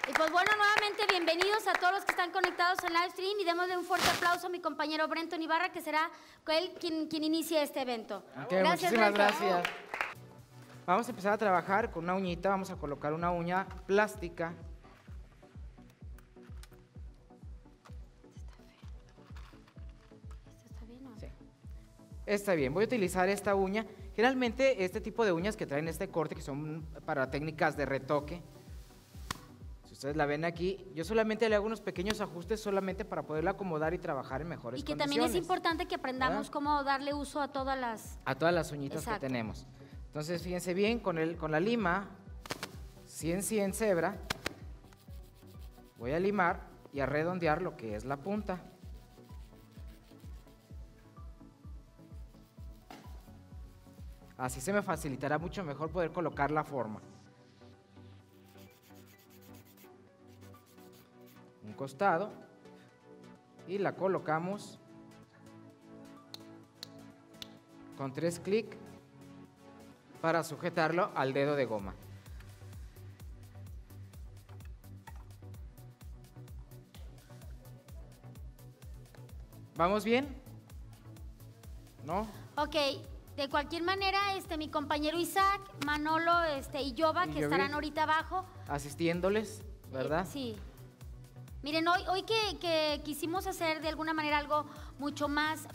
Y pues bueno, nuevamente bienvenidos a todos los que están conectados en live stream y démosle un fuerte aplauso a mi compañero Brenton Ibarra, que será él quien inicie este evento. Okay, Gracias, muchísimas Brenton. gracias. Vamos a empezar a trabajar con una uñita, vamos a colocar una uña plástica. ¿Está bien o no? Sí. Está bien, voy a utilizar esta uña. Generalmente este tipo de uñas que traen este corte, que son para técnicas de retoque, si ustedes la ven aquí, yo solamente le hago unos pequeños ajustes solamente para poderla acomodar y trabajar en mejores Y que condiciones. también es importante que aprendamos ¿verdad? cómo darle uso a todas las uñitas Exacto. que tenemos. Entonces, fíjense bien, con la lima 100 cebra, voy a limar y a redondear lo que es la punta. Así se me facilitará mucho mejor poder colocar la forma. Un costado y la colocamos con 3 clics para sujetarlo al dedo de goma. ¿Vamos bien? ¿No? Ok, de cualquier manera, mi compañero Isaac, Manolo y Yoba, que estarán ahorita abajo. Asistiéndoles, ¿verdad? Sí. Miren, hoy que quisimos hacer de alguna manera algo mucho más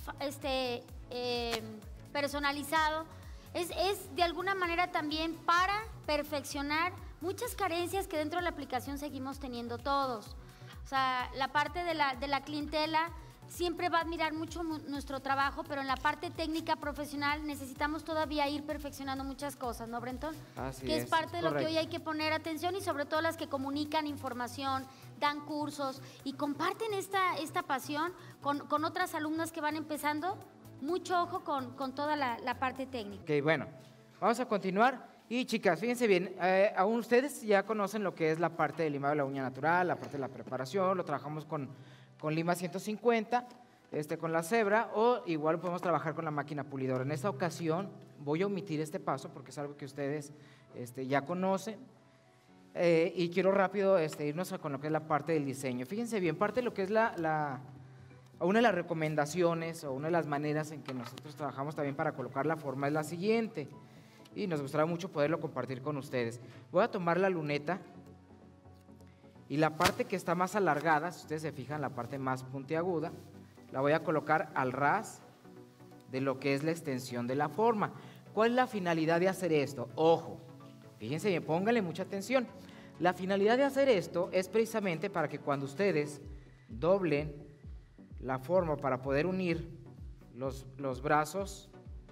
personalizado, es de alguna manera también para perfeccionar muchas carencias que dentro de la aplicación seguimos teniendo todos. O sea, la parte de la clientela siempre va a admirar mucho nuestro trabajo, pero en la parte técnica profesional necesitamos todavía ir perfeccionando muchas cosas, ¿no, Brenton? Así que es parte de lo correcto. que hoy hay que poner atención y sobre todo las que comunican información, dan cursos y comparten esta pasión con otras alumnas que van empezando. Mucho ojo con toda la parte técnica. Ok, bueno, vamos a continuar. Y chicas, fíjense bien, aún ustedes ya conocen lo que es la parte de limado de la uña natural, la parte de la preparación, lo trabajamos con lima 150, con la cebra, o igual podemos trabajar con la máquina pulidora. En esta ocasión voy a omitir este paso porque es algo que ustedes ya conocen, y quiero rápido irnos con lo que es la parte del diseño. Fíjense bien, parte de lo que es una de las recomendaciones o una de las maneras en que nosotros trabajamos también para colocar la forma es la siguiente, y nos gustaría mucho poderlo compartir con ustedes. Voy a tomar la luneta y la parte que está más alargada, si ustedes se fijan, la parte más puntiaguda, la voy a colocar al ras de lo que es la extensión de la forma. ¿Cuál es la finalidad de hacer esto? Ojo, fíjense bien, pónganle mucha atención. La finalidad de hacer esto es precisamente para que cuando ustedes doblen la forma para poder unir los brazos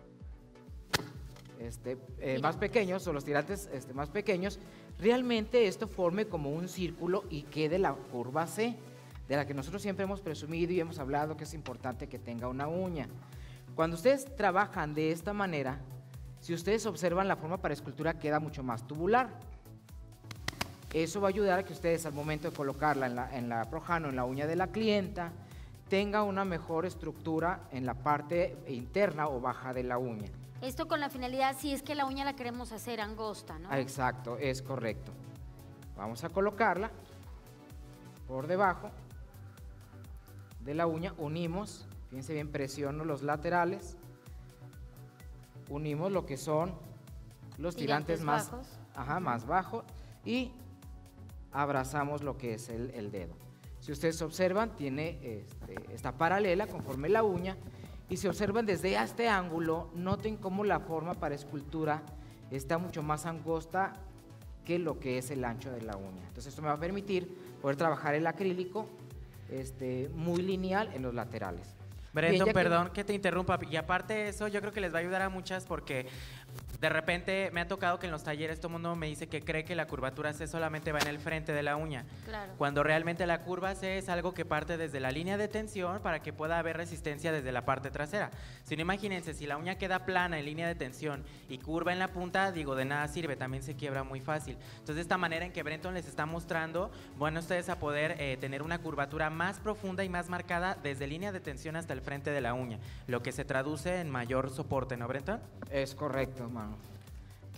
más pequeños o los tirantes más pequeños, realmente esto forme como un círculo y quede la curva C, de la que nosotros siempre hemos presumido y hemos hablado que es importante que tenga una uña. Cuando ustedes trabajan de esta manera, si ustedes observan, la forma para escultura queda mucho más tubular. Eso va a ayudar a que ustedes al momento de colocarla en la projano, en la uña de la clienta, tenga una mejor estructura en la parte interna o baja de la uña. Esto con la finalidad, si es que la uña la queremos hacer angosta, ¿no? Exacto, es correcto. Vamos a colocarla por debajo de la uña, unimos, fíjense bien, presiono los laterales, unimos lo que son los tirantes más bajos y abrazamos lo que es el dedo. Si ustedes observan, está paralela conforme la uña, y si observan desde este ángulo, noten cómo la forma para escultura está mucho más angosta que lo que es el ancho de la uña. Entonces esto me va a permitir poder trabajar el acrílico muy lineal en los laterales. Brenton, bien, perdón que te interrumpa, y aparte de eso, yo creo que les va a ayudar a muchas porque de repente me ha tocado que en los talleres todo el mundo me dice que cree que la curvatura C solamente va en el frente de la uña. Claro. Cuando realmente la curva C es algo que parte desde la línea de tensión para que pueda haber resistencia desde la parte trasera. Si no, imagínense, si la uña queda plana en línea de tensión y curva en la punta, digo, de nada sirve, también se quiebra muy fácil. Entonces, de esta manera en que Brenton les está mostrando, bueno, ustedes a poder tener una curvatura más profunda y más marcada desde línea de tensión hasta el frente de la uña, lo que se traduce en mayor soporte, ¿no, Brenton? Es correcto, hermano.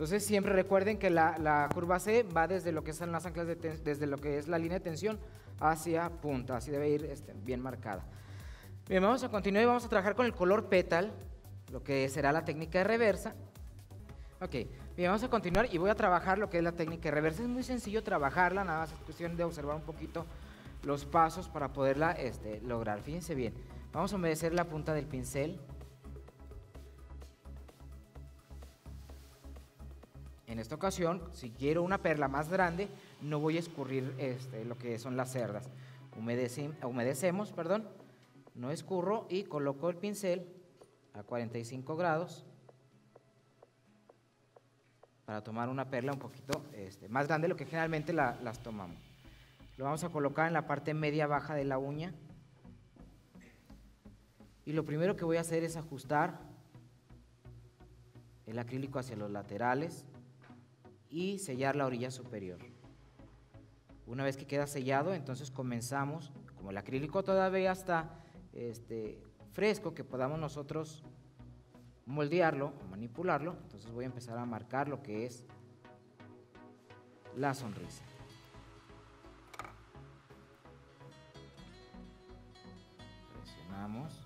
Entonces siempre recuerden que la curva C va desde lo que son las anclas, desde lo que es la línea de tensión hacia punta, así debe ir bien marcada. Bien, vamos a continuar y vamos a trabajar con el color pétal, lo que será la técnica de reversa. Ok, bien, vamos a continuar y voy a trabajar lo que es la técnica de reversa. Es muy sencillo trabajarla, nada más es cuestión de observar un poquito los pasos para poderla lograr. Fíjense bien, vamos a humedecer la punta del pincel. En esta ocasión, si quiero una perla más grande, no voy a escurrir lo que son las cerdas. Humedecemos, perdón, no escurro y coloco el pincel a 45 grados para tomar una perla un poquito más grande de lo que generalmente las tomamos. Lo vamos a colocar en la parte media baja de la uña y lo primero que voy a hacer es ajustar el acrílico hacia los laterales y sellar la orilla superior. Una vez que queda sellado, entonces comenzamos, como el acrílico todavía está fresco, que podamos nosotros moldearlo o manipularlo, entonces voy a empezar a marcar lo que es la sonrisa. Presionamos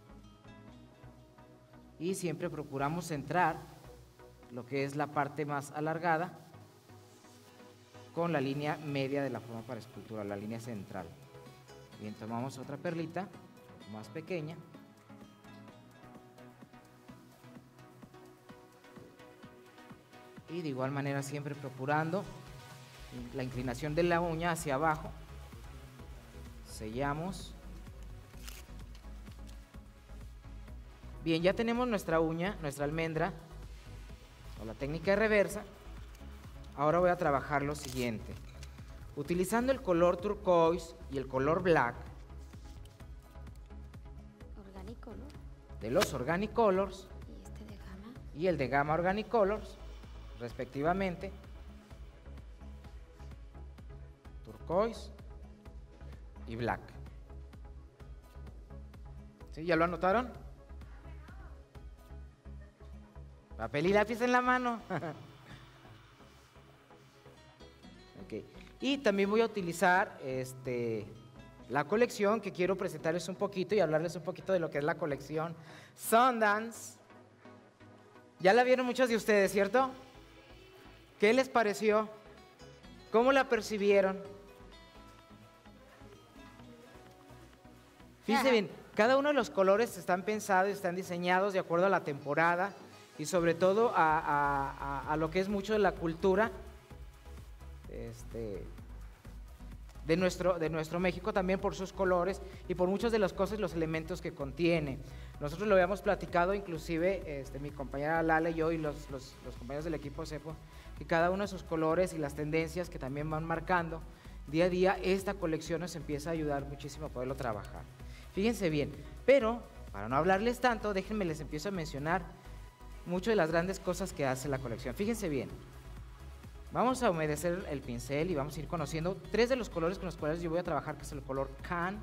y siempre procuramos centrar lo que es la parte más alargada con la línea media de la forma para escultura, la línea central. Bien, tomamos otra perlita más pequeña y de igual manera siempre procurando la inclinación de la uña hacia abajo, sellamos. Bien, ya tenemos nuestra uña, nuestra almendra o la técnica de reversa. Ahora voy a trabajar lo siguiente. Utilizando el color turquoise y el color black Organicolor. de los Organic Colors Y de Gamma. y el de Gamma Organic Colors, respectivamente, turquoise y black. ¿Sí? ¿Ya lo anotaron? Papel y lápiz en la mano. Okay. Y también voy a utilizar la colección que quiero presentarles un poquito y hablarles un poquito de lo que es la colección Sundance. Ya la vieron muchos de ustedes, ¿cierto? ¿Qué les pareció? ¿Cómo la percibieron? Fíjense bien, cada uno de los colores están pensados y están diseñados de acuerdo a la temporada y sobre todo a lo que es mucho de la cultura de nuestro México, también por sus colores y por muchas de las cosas, los elementos que contiene. Nosotros lo habíamos platicado, inclusive mi compañera Lala y yo y los compañeros del equipo CEPO, que cada uno de sus colores y las tendencias que también van marcando día a día, esta colección nos empieza a ayudar muchísimo a poderlo trabajar. Fíjense bien, pero para no hablarles tanto, déjenme les empiezo a mencionar mucho de las grandes cosas que hace la colección. Fíjense bien, vamos a humedecer el pincel y vamos a ir conociendo tres de los colores con los cuales yo voy a trabajar, que es el color Can,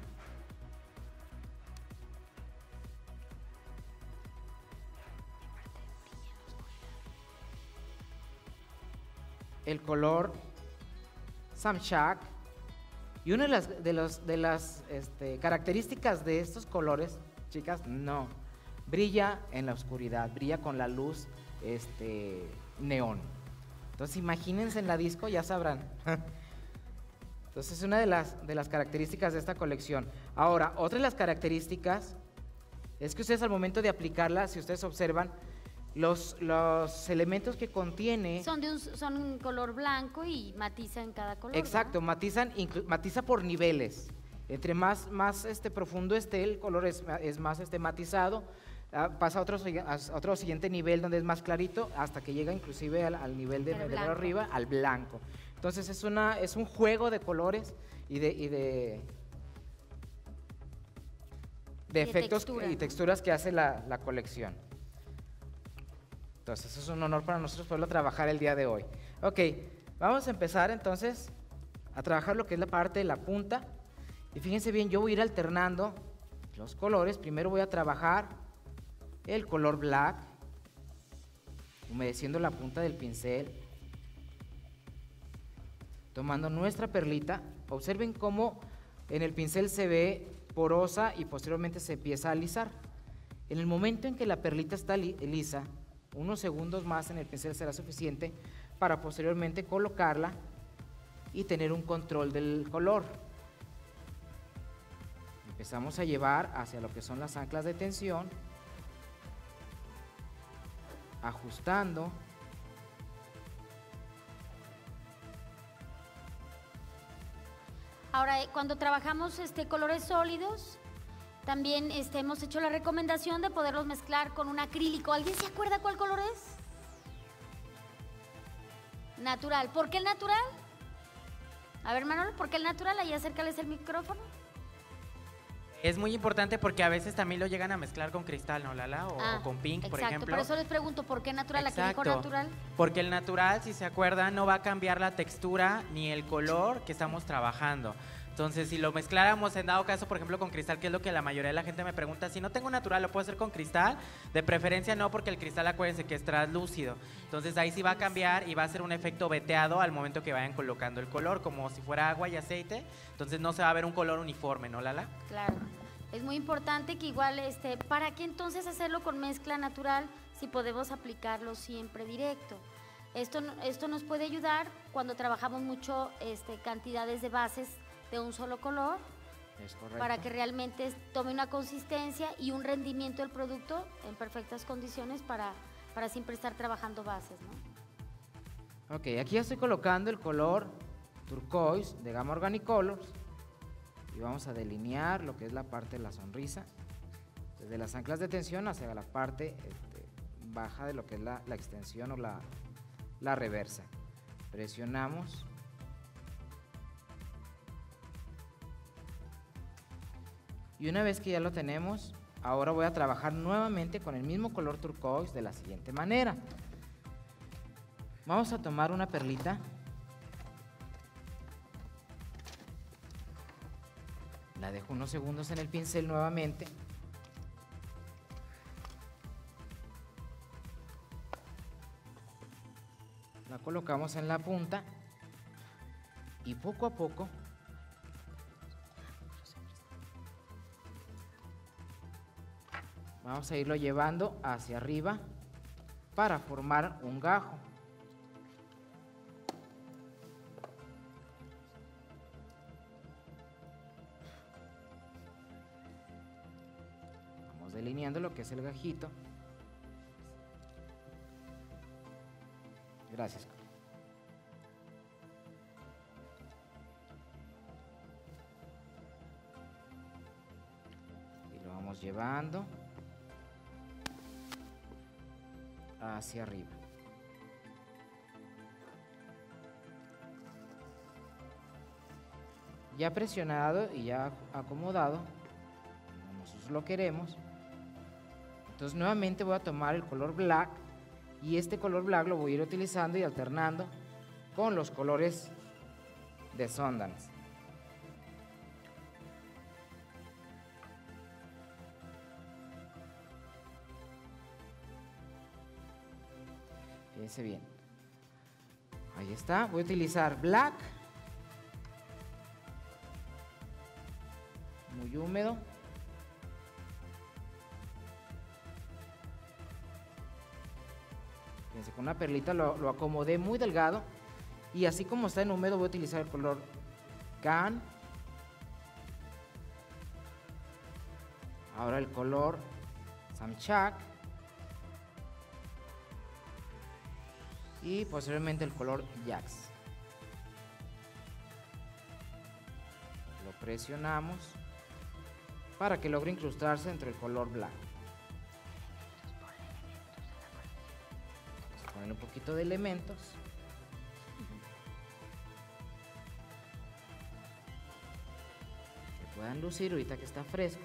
el color Samshak, y una de las características de estos colores, chicas, no brilla en la oscuridad, brilla con la luz neón. Entonces imagínense en la disco, ya sabrán. Entonces es una de las características de esta colección. Ahora, otra de las características es que ustedes al momento de aplicarla, si ustedes observan, los elementos que contiene Son un color blanco y matiza en cada color. exacto, ¿verdad? matiza por niveles. Entre más profundo esté el color es más matizado, pasa a otro siguiente nivel donde es más clarito, hasta que llega inclusive al nivel de mero arriba, al blanco. Entonces es un juego de colores y de efectos textura, y texturas que hace la colección. Entonces es un honor para nosotros poderlo trabajar el día de hoy. Ok, vamos a empezar entonces a trabajar lo que es la parte de la punta. Y fíjense bien, yo voy a ir alternando los colores. Primero voy a trabajar el color black, humedeciendo la punta del pincel, tomando nuestra perlita. Observen cómo en el pincel se ve porosa y posteriormente se empieza a alisar. En el momento en que la perlita está lisa, unos segundos más en el pincel será suficiente para posteriormente colocarla y tener un control del color. Empezamos a llevar hacia lo que son las anclas de tensión, ajustando. Ahora, cuando trabajamos colores sólidos, también hemos hecho la recomendación de poderlos mezclar con un acrílico. ¿Alguien se acuerda cuál color es? Natural. ¿Por qué el natural? A ver, Manolo, ¿por qué el natural? Ahí acércales el micrófono. Es muy importante porque a veces también lo llegan a mezclar con cristal, ¿no, Lala? O con pink, por ejemplo. Por eso les pregunto, ¿por qué natural? Exacto. Acrílico natural. Porque el natural, si se acuerdan, no va a cambiar la textura ni el color que estamos trabajando. Entonces, si lo mezcláramos en dado caso, por ejemplo, con cristal, que es lo que la mayoría de la gente me pregunta, si no tengo natural, ¿lo puedo hacer con cristal? De preferencia no, porque el cristal, acuérdense que es translúcido. Entonces, ahí sí va a cambiar y va a ser un efecto veteado al momento que vayan colocando el color, como si fuera agua y aceite. Entonces, no se va a ver un color uniforme, ¿no, Lala? Claro. Es muy importante que igual, ¿para qué entonces hacerlo con mezcla natural si podemos aplicarlo siempre directo? Esto nos puede ayudar cuando trabajamos mucho cantidades de bases de un solo color, Es correcto. para que realmente tome una consistencia y un rendimiento del producto en perfectas condiciones para siempre estar trabajando bases, ¿no? Ok, aquí ya estoy colocando el color turquoise de Gama Organic Colors y vamos a delinear lo que es la parte de la sonrisa, desde las anclas de tensión hacia la parte baja de lo que es la extensión o la reversa. Presionamos. Y una vez que ya lo tenemos, ahora voy a trabajar nuevamente con el mismo color turquoise de la siguiente manera. Vamos a tomar una perlita. La dejo unos segundos en el pincel nuevamente. La colocamos en la punta y poco a poco vamos a irlo llevando hacia arriba para formar un gajo. Vamos delineando lo que es el gajito. Gracias. Y lo vamos llevando hacia arriba. Ya presionado y ya acomodado, como nosotros lo queremos. Entonces nuevamente voy a tomar el color black y este color black lo voy a ir utilizando y alternando con los colores de Sundance. Fíjense bien. Ahí está. Voy a utilizar black. Muy húmedo. Fíjense, con una perlita lo acomodé muy delgado. Y así como está en húmedo, voy a utilizar el color Can. Ahora el color Samchak. Y posteriormente el color Jax. Lo presionamos para que logre incrustarse entre el color blanco. Vamos a poner un poquito de elementos. Que puedan lucir ahorita que está fresco.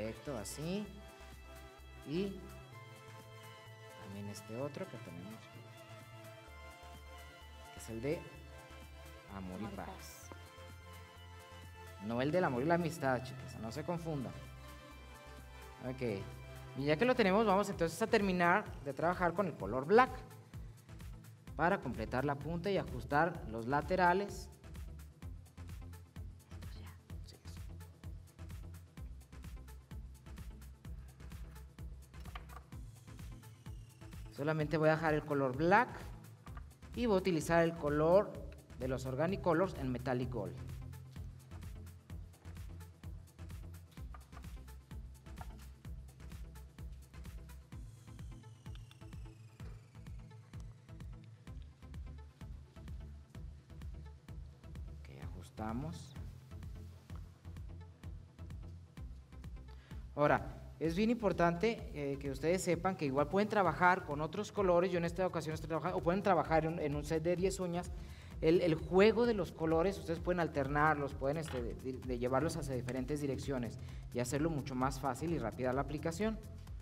Perfecto, así. Y también este otro que tenemos, que es el de amor y paz. No el del amor y la amistad, chicas, no se confundan. Ok, y ya que lo tenemos, vamos entonces a terminar de trabajar con el color black para completar la punta y ajustar los laterales. Sí. Solamente voy a dejar el color black y voy a utilizar el color de los Organic Colors en Metallic Gold. Ajustamos. Ahora, es bien importante que ustedes sepan que igual pueden trabajar con otros colores. Yo en esta ocasión estoy trabajando, o pueden trabajar en un set de 10 uñas. El juego de los colores, ustedes pueden alternarlos, pueden de llevarlos hacia diferentes direcciones y hacerlo mucho más fácil y rápida la aplicación.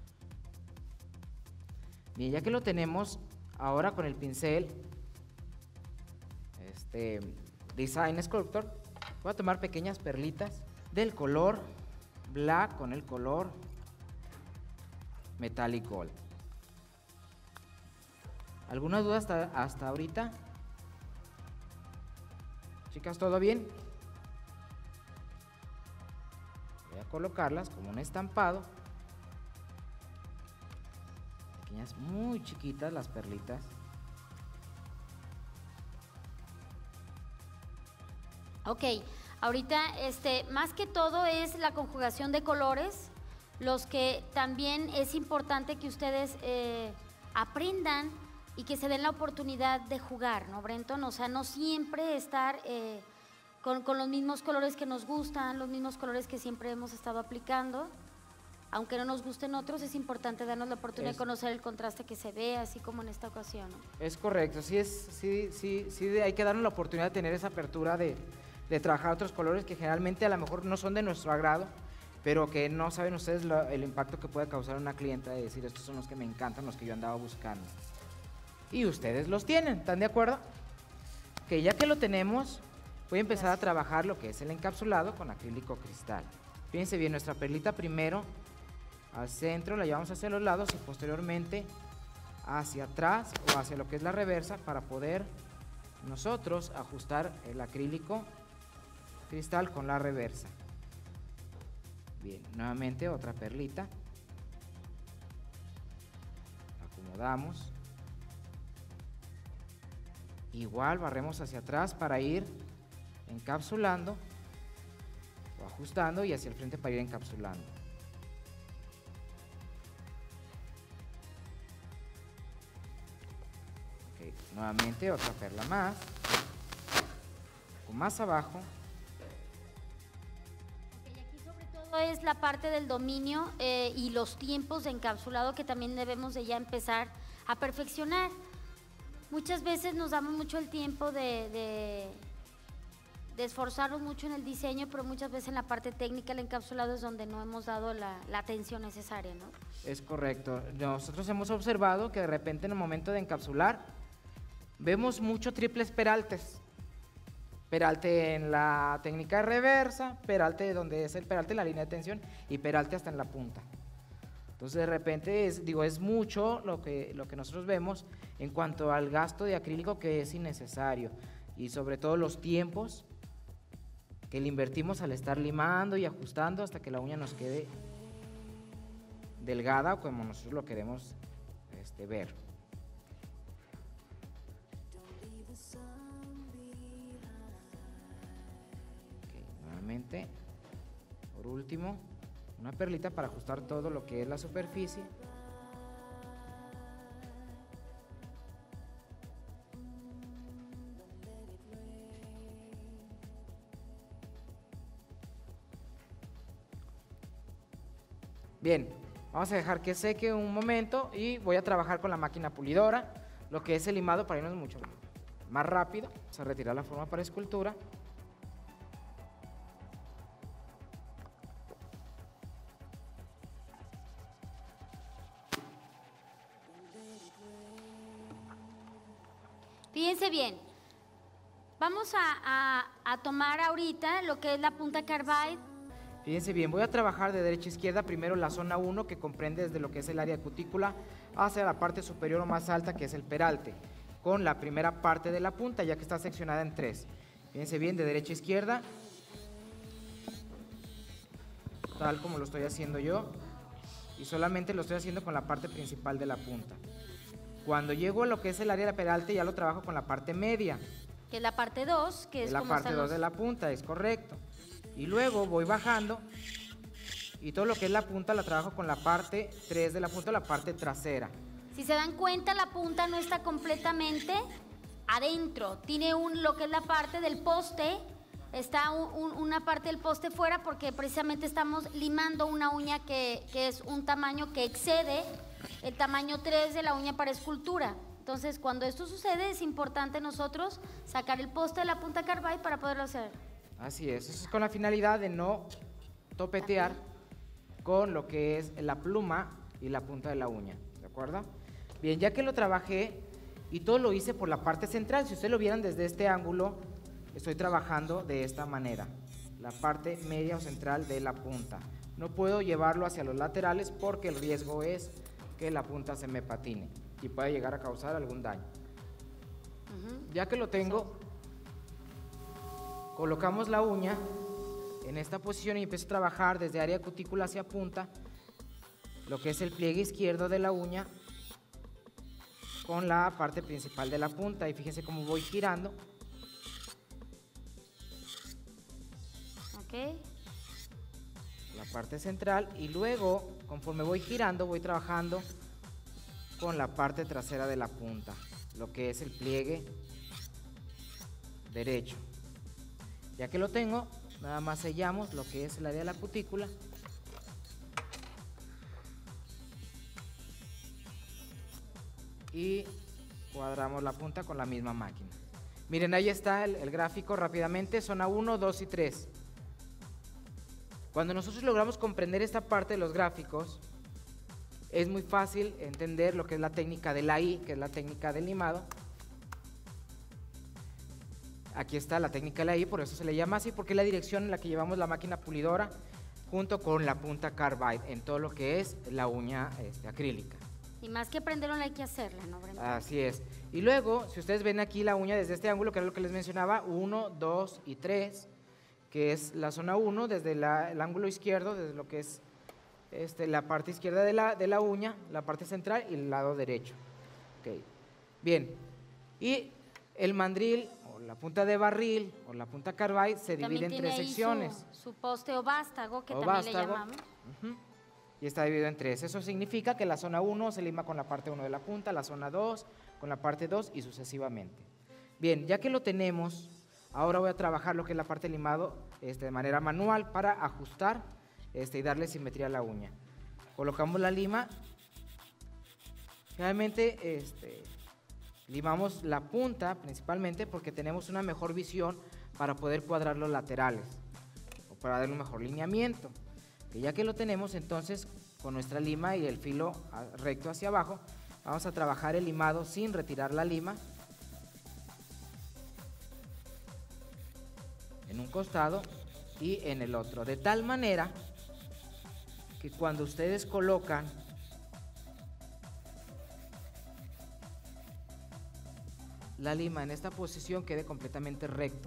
Bien, ya que lo tenemos, ahora con el pincel Design Sculptor, voy a tomar pequeñas perlitas del color black con el color Metallic Gold. ¿Alguna duda hasta ahorita? Chicas, ¿todo bien? Voy a colocarlas como un estampado. Pequeñas, muy chiquitas las perlitas. Ok, ahorita más que todo es la conjugación de colores, los que también es importante que ustedes aprendan y que se den la oportunidad de jugar, ¿no, Brenton? O sea, no siempre estar con los mismos colores que nos gustan, los mismos colores que siempre hemos estado aplicando. Aunque no nos gusten otros, es importante darnos la oportunidad de conocer el contraste que se ve, así como en esta ocasión, ¿no? Es correcto, sí, hay que darnos la oportunidad de tener esa apertura de trabajar otros colores que generalmente a lo mejor no son de nuestro agrado, pero que no saben ustedes el impacto que puede causar una clienta de decir, estos son los que me encantan, los que yo andaba buscando. Y ustedes los tienen, ¿están de acuerdo? Que ya que lo tenemos, voy a empezar a trabajar lo que es el encapsulado con acrílico cristal. Fíjense bien, nuestra perlita primero al centro, la llevamos hacia los lados y posteriormente hacia atrás o hacia lo que es la reversa para poder nosotros ajustar el acrílico cristal con la reversa. Bien, nuevamente otra perlita, acomodamos, igual barremos hacia atrás para ir encapsulando o ajustando y hacia el frente para ir encapsulando. Okay, nuevamente otra perla más, con más abajo. Es la parte del dominio y los tiempos de encapsulado que también debemos de ya empezar a perfeccionar. Muchas veces nos damos mucho el tiempo de esforzarnos mucho en el diseño, pero muchas veces en la parte técnica el encapsulado es donde no hemos dado la atención necesaria, ¿no? Es correcto. Nosotros hemos observado que de repente en el momento de encapsular vemos mucho triples peraltes. Peralte en la técnica de reversa, peralte donde es el peralte en la línea de tensión y peralte hasta en la punta. Entonces de repente es mucho lo que nosotros vemos en cuanto al gasto de acrílico que es innecesario y sobre todo los tiempos que le invertimos al estar limando y ajustando hasta que la uña nos quede delgada o como nosotros lo queremos ver. Por último, una perlita para ajustar todo lo que es la superficie. Bien, vamos a dejar que seque un momento y voy a trabajar con la máquina pulidora, lo que es el limado para irnos mucho más rápido. Vamos a retirar la forma para escultura. Fíjense bien, vamos a tomar ahorita lo que es la punta carbide. Fíjense bien, voy a trabajar de derecha a izquierda, primero la zona 1 que comprende desde lo que es el área de cutícula hacia la parte superior o más alta que es el peralte, con la primera parte de la punta ya que está seccionada en 3. Fíjense bien, de derecha a izquierda, tal como lo estoy haciendo yo, y solamente lo estoy haciendo con la parte principal de la punta. Cuando llego a lo que es el área de peralte ya lo trabajo con la parte media. Que es la parte 2, que es la como parte 2 de la punta, es correcto. Y luego voy bajando y todo lo que es la punta la trabajo con la parte 3 de la punta, la parte trasera. Si se dan cuenta, la punta no está completamente adentro. Tiene lo que es la parte del poste, está una parte del poste fuera porque precisamente estamos limando una uña que es un tamaño que excede el tamaño 3 de la uña para escultura. Entonces, cuando esto sucede, es importante nosotros sacar el poste de la punta carbide para poderlo hacer. Así es, eso es con la finalidad de no topetear con lo que es la pluma y la punta de la uña, ¿de acuerdo? Bien, ya que lo trabajé y todo lo hice por la parte central, si ustedes lo vieran desde este ángulo, estoy trabajando de esta manera, la parte media o central de la punta. No puedo llevarlo hacia los laterales porque el riesgo es que la punta se me patine y puede llegar a causar algún daño. Ya que lo tengo, colocamos la uña en esta posición y empiezo a trabajar desde área de cutícula hacia punta, lo que es el pliegue izquierdo de la uña con la parte principal de la punta. Y fíjense cómo voy girando. Ok. La parte central y luego, conforme voy girando, voy trabajando con la parte trasera de la punta, lo que es el pliegue derecho. Ya que lo tengo, nada más sellamos lo que es el área de la cutícula. Y cuadramos la punta con la misma máquina. Miren, ahí está el gráfico rápidamente, zona 1, 2 y 3. Cuando nosotros logramos comprender esta parte de los gráficos, es muy fácil entender lo que es la técnica de la I, que es la técnica del limado. Aquí está la técnica de la I, por eso se le llama así, porque es la dirección en la que llevamos la máquina pulidora junto con la punta carbide en todo lo que es la uña acrílica. Y más que aprenderlo hay que hacerla, ¿no, Brenda? Así es. Y luego, si ustedes ven aquí la uña desde este ángulo, que era lo que les mencionaba, 1, 2 y 3, que es la zona 1, desde el ángulo izquierdo, desde lo que es la parte izquierda de la uña, la parte central y el lado derecho. Okay. Bien. Y el mandril, o la punta de barril, o la punta carbide, se divide en 3 secciones. Su poste o vástago, que o también vástago, le llamamos. Y está dividido en 3. Eso significa que la zona 1 se lima con la parte 1 de la punta, la zona 2 con la parte 2 y sucesivamente. Bien, ya que lo tenemos, ahora voy a trabajar lo que es la parte de limado de manera manual para ajustar y darle simetría a la uña. Colocamos la lima. Realmente limamos la punta principalmente porque tenemos una mejor visión para poder cuadrar los laterales o para darle un mejor lineamiento. Que ya que lo tenemos, entonces con nuestra lima y el filo recto hacia abajo, vamos a trabajar el limado sin retirar la lima en un costado y en el otro, de tal manera que cuando ustedes colocan la lima en esta posición quede completamente recto.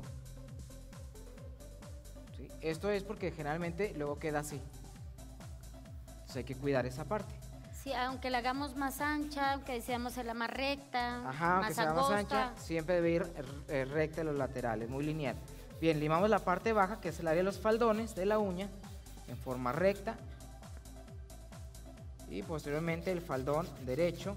¿Sí? Esto es porque generalmente luego queda así. Entonces hay que cuidar esa parte. Sí, aunque la hagamos más ancha, aunque deseamos hacerla más recta, Ajá, aunque más sea más angosta. ancha, siempre debe ir recta en los laterales, muy lineal. Bien, limamos la parte baja, que es el área de los faldones de la uña, en forma recta. Y posteriormente el faldón derecho.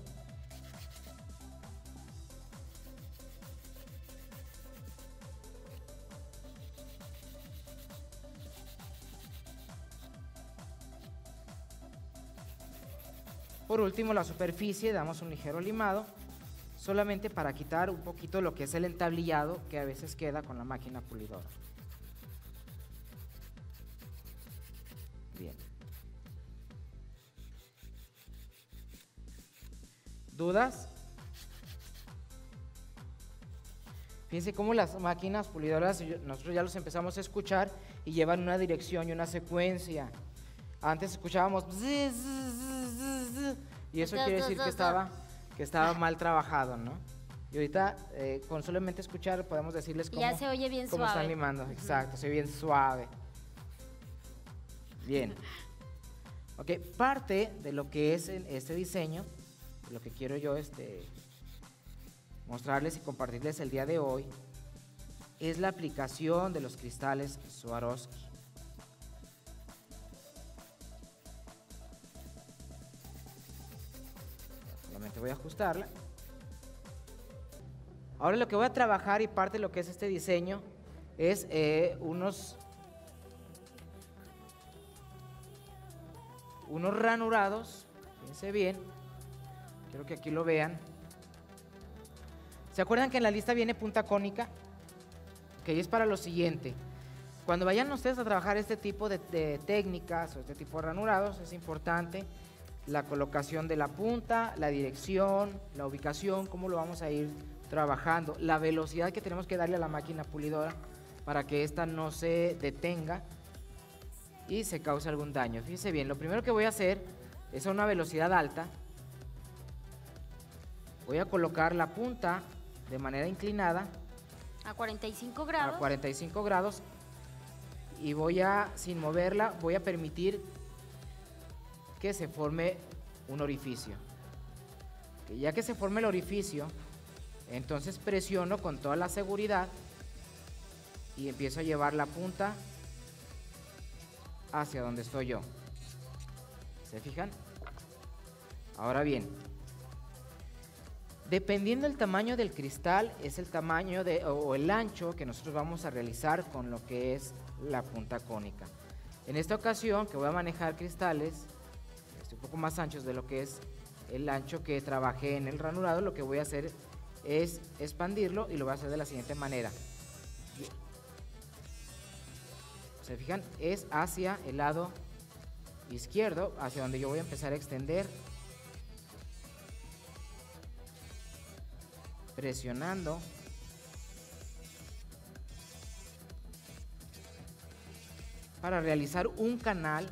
Por último, la superficie, damos un ligero limado, solamente para quitar un poquito lo que es el entablillado que a veces queda con la máquina pulidora. Bien. ¿Dudas? Fíjense cómo las máquinas pulidoras, nosotros ya los empezamos a escuchar y llevan una dirección y una secuencia. Antes escuchábamos zzz, zzz, zzz, y eso quiere decir que estaba mal trabajado, ¿no? Y ahorita con solamente escuchar podemos decirles cómo, ya se oye bien cómo suave. están limando. Exacto, se oye bien suave. Bien. Ok, parte de lo que es este diseño, lo que quiero yo mostrarles y compartirles el día de hoy, es la aplicación de los cristales Swarovski. Solamente voy a ajustarla. Ahora lo que voy a trabajar y parte de lo que es este diseño es unos ranurados, fíjense bien, quiero que aquí lo vean. ¿Se acuerdan que en la lista viene punta cónica? Que es para lo siguiente. Cuando vayan ustedes a trabajar este tipo de técnicas o este tipo de ranurados, es importante la colocación de la punta, la dirección, la ubicación, cómo lo vamos a ir trabajando, la velocidad que tenemos que darle a la máquina pulidora para que ésta no se detenga y se cause algún daño. Fíjense bien, lo primero que voy a hacer es a una velocidad alta. Voy a colocar la punta de manera inclinada A 45 grados. a 45 grados y voy a, sin moverla, voy a permitir que se forme un orificio. Que ya que se forme el orificio, entonces presiono con toda la seguridad y empiezo a llevar la punta hacia donde estoy yo. ¿Se fijan? Ahora bien, dependiendo del tamaño del cristal, es el tamaño o el ancho que nosotros vamos a realizar con lo que es la punta cónica. En esta ocasión, que voy a manejar cristales un poco más anchos de lo que es el ancho que trabajé en el ranurado, lo que voy a hacer es expandirlo y lo voy a hacer de la siguiente manera. ¿Se fijan? Es hacia el lado izquierdo, hacia donde yo voy a empezar a extender, presionando para realizar un canal,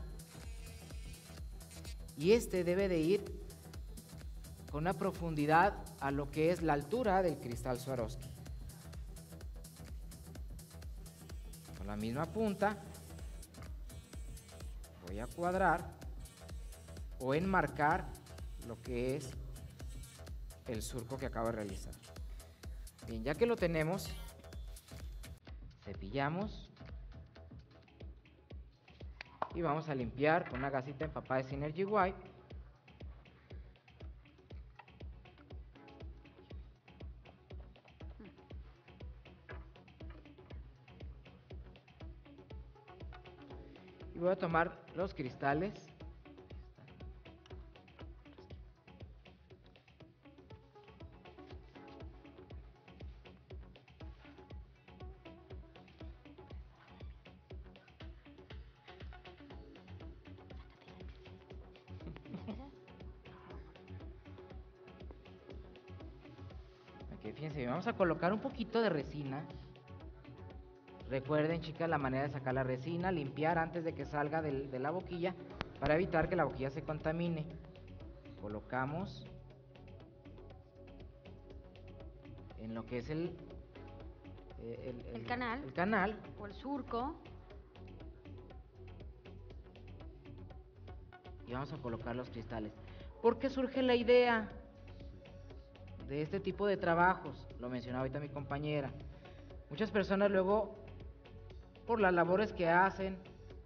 y este debe de ir con una profundidad a lo que es la altura del cristal Swarovski. Con la misma punta voy a cuadrar o enmarcar lo que es el surco que acabo de realizar. Bien, ya que lo tenemos, cepillamos y vamos a limpiar con una gasita empapada de Synergy White. Y voy a tomar los cristales. Fíjense, vamos a colocar un poquito de resina. Recuerden, chicas, la manera de sacar la resina, limpiar antes de que salga de la boquilla para evitar que la boquilla se contamine. Colocamos en lo que es el canal o el surco. Y vamos a colocar los cristales. ¿Por qué surge la idea de este tipo de trabajos? Lo mencionaba ahorita mi compañera. Muchas personas luego, por las labores que hacen,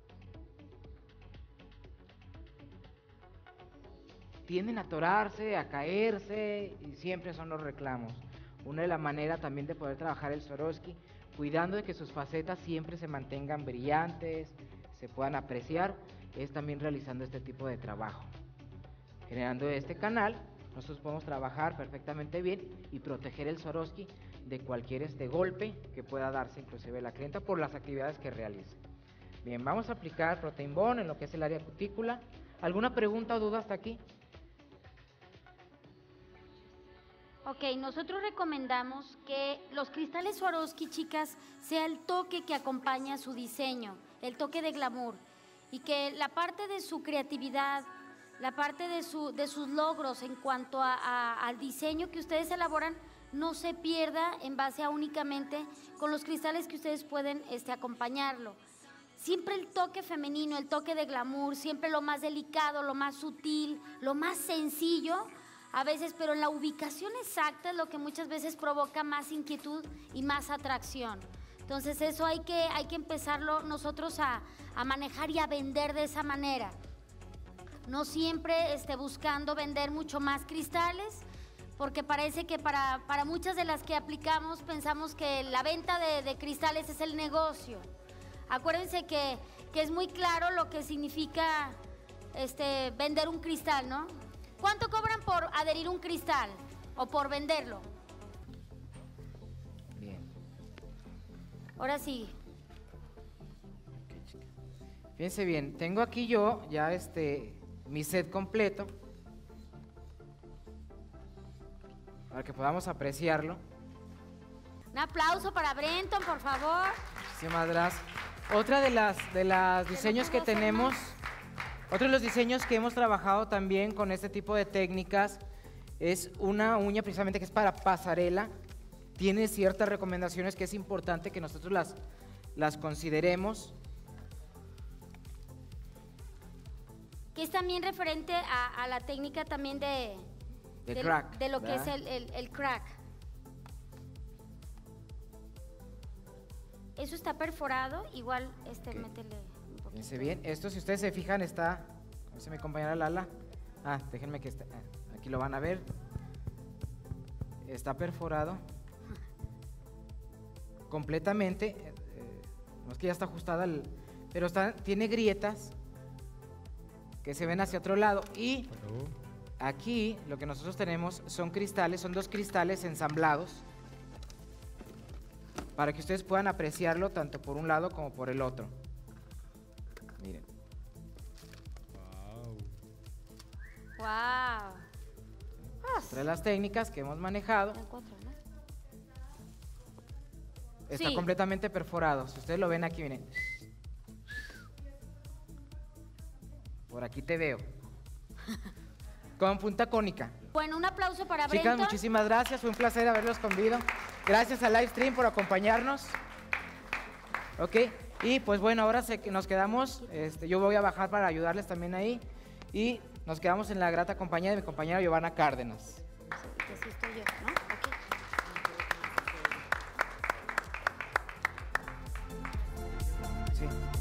tienden a atorarse, a caerse, y siempre son los reclamos. Una de las maneras también de poder trabajar el Swarovski, cuidando de que sus facetas siempre se mantengan brillantes, se puedan apreciar, es también realizando este tipo de trabajo. Generando este canal, nosotros podemos trabajar perfectamente bien y proteger el Swarovski de cualquier golpe que pueda darse inclusive la clienta por las actividades que realice. Bien, vamos a aplicar Protein Bond en lo que es el área cutícula. ¿Alguna pregunta o duda hasta aquí? Ok, nosotros recomendamos que los cristales Swarovski, chicas, sea el toque que acompaña su diseño, el toque de glamour, y que la parte de su creatividad, la parte de sus logros en cuanto al diseño que ustedes elaboran, no se pierda en base a únicamente con los cristales que ustedes pueden acompañarlo. Siempre el toque femenino, el toque de glamour, siempre lo más delicado, lo más sutil, lo más sencillo, a veces, pero la ubicación exacta es lo que muchas veces provoca más inquietud y más atracción. Entonces eso hay que empezarlo nosotros a manejar y a vender de esa manera. No siempre buscando vender mucho más cristales, porque parece que para muchas de las que aplicamos pensamos que la venta de cristales es el negocio. Acuérdense que es muy claro lo que significa vender un cristal, ¿no? ¿Cuánto cobran por adherir un cristal o por venderlo? Bien. Ahora sí. Fíjense bien, tengo aquí yo ya mi set completo para que podamos apreciarlo. Un aplauso para Brenton, por favor. Muchísimas gracias. Otra de las diseños que tenemos, otro de los diseños que hemos trabajado también con este tipo de técnicas es una uña precisamente que es para pasarela. Tiene ciertas recomendaciones que es importante que nosotros las consideremos. Que es también referente a la técnica también de crack, de lo que es ¿verdad? el crack. Eso está perforado, igual Ok. métele un poquito. Fíjense bien, esto si ustedes se fijan está, a ver si mi compañera Lala, déjenme que aquí lo van a ver, está perforado completamente, no es que ya está ajustada, pero tiene grietas que se ven hacia otro lado y aquí lo que nosotros tenemos son cristales, son 2 cristales ensamblados para que ustedes puedan apreciarlo tanto por un lado como por el otro. Miren. Wow. Otra de las técnicas que hemos manejado está Sí. completamente perforado. Si ustedes lo ven aquí, miren. Por aquí te veo. Con punta cónica. Bueno, un aplauso para Chicas, Brenton. muchísimas gracias. Fue un placer haberlos convido. Gracias al Livestream por acompañarnos. Ok. Y pues bueno, ahora nos quedamos. Yo voy a bajar para ayudarles también ahí. Y nos quedamos en la grata compañía de mi compañera Giovanna Cárdenas. Sí, que sí estoy yo, ¿no? Ok. Sí.